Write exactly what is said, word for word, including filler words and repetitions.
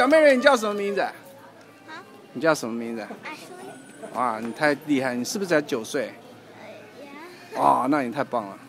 小妹妹，你叫什么名字？ 啊？ 你叫什么名字？ 阿叔。 哇，你太厉害！你是不是才九岁？ 呃呀。 哦，那你太棒了。